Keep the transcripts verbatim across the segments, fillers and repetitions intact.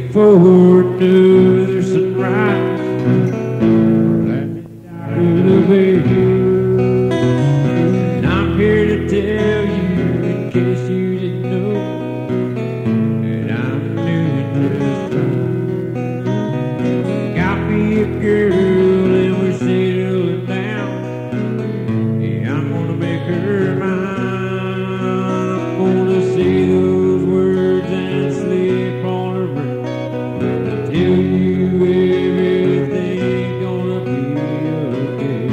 forward to the sunrise. Let me down to the bay. And I'm here to tell you, in case you didn't know, that I'm doing just fine. Got me a girl and we're settling down. Yeah, I'm gonna make her mine. I'm gonna say those words and slip on her ring. Tell you everything's gonna be okay.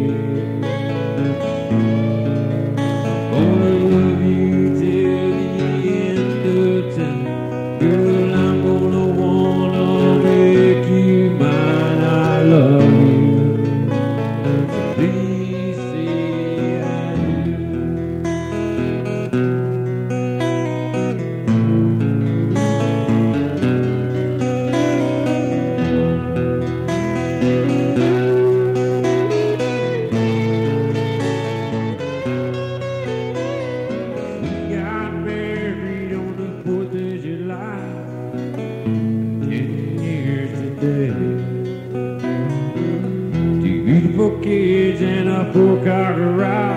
I'm gonna love you till the end of time. Girl, I'm gonna wanna make you mine. I love you. Please say I do. We got married on the fourth of July, ten years today. Two beautiful kids and a four-car garage.